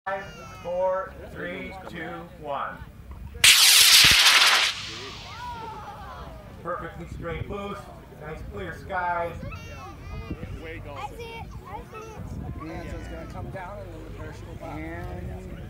5, 4, 3, 2, 1. Perfectly straight boost. Nice clear skies. I see it. I see it. And so it's going to come down and then the parachute will pop. And